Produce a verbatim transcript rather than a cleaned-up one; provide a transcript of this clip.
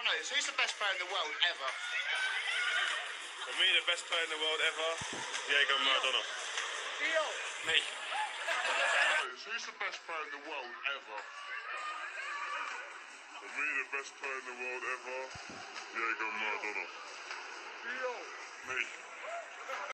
players, who's the best player in the world ever? For me, the best player in the world ever, Diego Maradona. Me. Who's the best player in the world ever? For me, the best player in the world ever, Diego Maradona. Me.